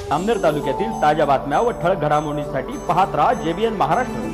अमनेर तालुक्यातील ताज्या बातम्या व ठळक घडामोडींसाठी पाहत राहा JBN महाराष्ट्र।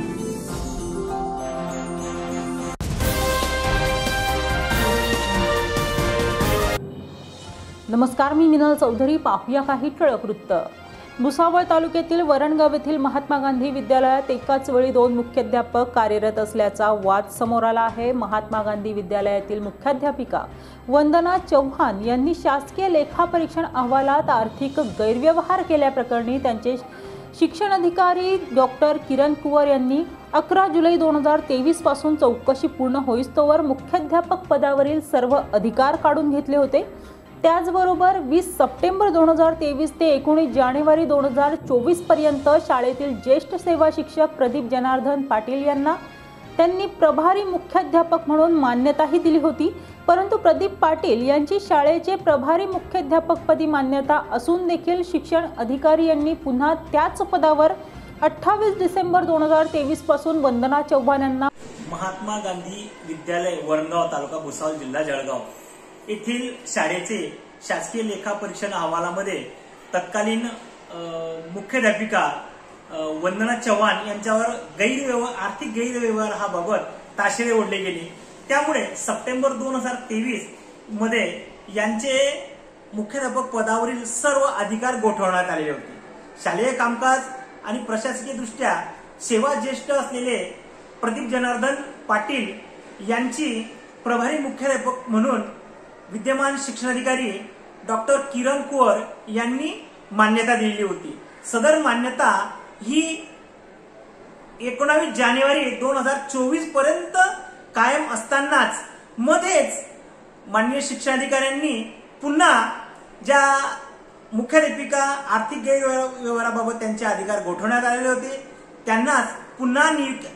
नमस्कार, मी मिनल चौधरी। पाहूया काही ठळक वृत्त। भुसावळ तालुक्यातील वरणगाव येथील महात्मा गांधी विद्यालयात एकाच वेळी 2 मुख्याध्यापक कार्यरत असल्याचा वाद समोर आला आहे। महात्मा गांधी विद्यालयातील मुख्याध्यापिका वंदना चव्हाण यांनी शासकीय लेखापरीक्षण अहवालात आर्थिक गैरव्यवहार केल्याप्रकरणी त्यांचे शिक्षण अधिकारी डॉक्टर किरण कुवर यांनी 11 जुलै 2023 पासून चौकशी पूर्ण होईस्तोवर मुख्याध्यापक पदावरील सर्व अधिकार काढून घेतले होते। त्याचबरोबर 20 सप्टेंबर 2023 ते 19 जानेवारी 2024 पर्यंत शाळेतील ज्येष्ठ सेवा शिक्षक प्रदीप जनार्दन पाटील यांना त्यांनी प्रभारी मुख्याध्यापक म्हणून मान्यताही दिली होती। परंतु प्रदीप पाटील यांची शाळेचे प्रभारी मुख्याध्यापकपदी मान्यता असून देखील शिक्षण अधिकारी यांनी पुन्हा त्याच पदावर 28 डिसेंबर 2023 पासून वंदना चव्हाण यांना महात्मा गांधी विद्यालय वरणगाव तालुका भुसावळ जिल्हा जळगाव येथील शाळेचे शासकीय लेखापरीक्षण अहवालामध्ये तत्कालीन मुख्याध्यापिका वंदना चव्हाण यांच्यावर आर्थिक गैरव्यवहार हा बाबत ताशेरे ओढले गेले। त्यामुळे सप्टेंबर 2023 मध्ये यांचे मुख्याध्यापक पदावरील सर्व अधिकार गोठवण्यात आलेले होते। शालेय कामकाज आणि प्रशासकीय दृष्ट्या सेवा ज्येष्ठ असलेले प्रदीप जनार्दन पाटील यांची प्रभारी मुख्याध्यापक म्हणून विद्यमान शिक्षणाधिकारी डॉक्टर किरण कुवर यांनी मान्यता दिलेली होती। सदर मान्यता ही 19 जानेवारी 2024 पर्यंत कायम असतानाच मध्येच माननीय शिक्षणाधिकाऱ्यांनी पुन्हा ज्या मुख्याध्यापिका आर्थिक गैरव्यवहाराबाबत त्यांचे अधिकार गोठवण्यात आलेले होते त्यांनाच पुन्हा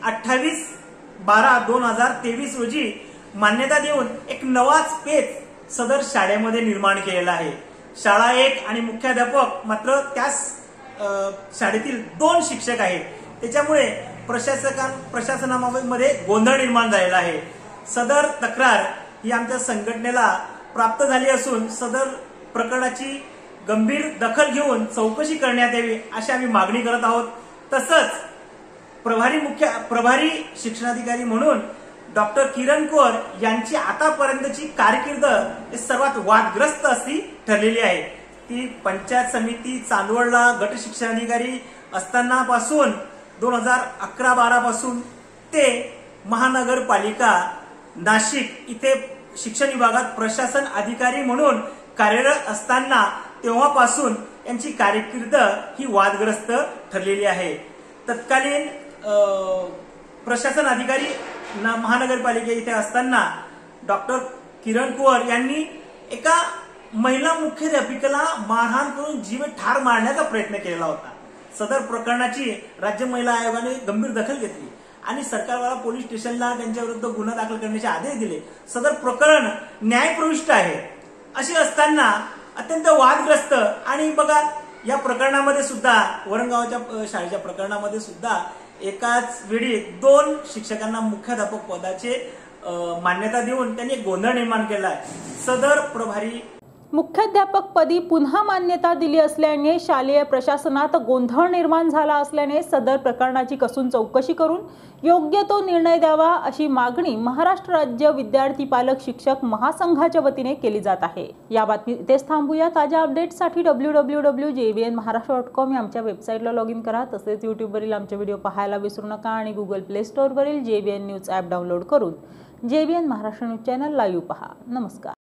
28/12/2023 रोजी मान्यता देऊन एक नवाच पेच सदर शाळेमध्ये निर्माण केलेला आहे। शाळा 1 आणि मुख्याध्यापक मात्र त्याच शाळेतील 2 शिक्षक आहेत। त्याच्यामुळे प्रशासनामध्ये गोंधळ निर्माण झालेला आहे। सदर तक्रार ही आमच्या संघटनेला प्राप्त झाली असून सदर प्रकरणाची गंभीर दखल घेऊन चौकशी करण्यात यावी अशी आम्ही मागणी करत आहोत। तसंच प्रभारी शिक्षणाधिकारी म्हणून डॉक्टर किरण कुवर यांची आतापर्यंतची कारकीर्द सर्वात वादग्रस्त अशी ठरलेली आहे। ती पंचायत समिती चांदवडला गट शिक्षणाधिकारी असताना पासून 2011-12 पासून ते महानगरपालिका नाशिक इथे शिक्षण विभागात प्रशासन अधिकारी म्हणून कार्यरत असताना तेव्हापासून यांची कारकीर्द ही वादग्रस्त ठरलेली आहे। तत्कालीन प्रशासन अधिकारी महानगरपालिका इथे असताना डॉक्टर किरण कुवर यांनी एका महिला मुख्याध्यापिकेला मारहाण करून जीवे ठार मारण्याचा प्रयत्न केलेला होता। सदर प्रकरणाची राज्य महिला आयोगाने गंभीर दखल घेतली आणि सरकारवाला पोलीस स्टेशनला त्यांच्या विरुद्ध गुन्हा दाखल करण्याचे आदेश दिले। सदर प्रकरण न्यायप्रविष्ट आहे। असे असताना अत्यंत वादग्रस्त आणि बघा या प्रकरणामध्ये सुद्धा वरणगावच्या शाळेच्या प्रकरणामध्ये सुद्धा एकाच वेळी 2 शिक्षकांना मुख्याध्यापक पदाचे मान्यता देऊन त्यांनी गोंधळ निर्माण केला आहे। सदर प्रभारी मुख्याध्यापकपदी पुन्हा मान्यता दिली असल्याने शालेय प्रशासनात गोंधळ निर्माण झाला असल्याने सदर प्रकरणाची कसून चौकशी करून योग्य तो निर्णय द्यावा अशी मागणी महाराष्ट्र राज्य विद्यार्थी पालक शिक्षक महासंघाच्या वतीने केली जात आहे। या बातमीत इथेच थांबूया। ताज्या अपडेट्ससाठी www.jbnmaharashtra.com या आमच्या वेबसाईटला लॉग इन करा। तसेच यूट्यूबवरील आमचे व्हिडिओ पाहायला विसरू नका आणि गुगल प्ले स्टोअरवरील JBN न्यूज ॲप डाउनलोड करून JBN Maharashtra news channel live पहा। नमस्कार।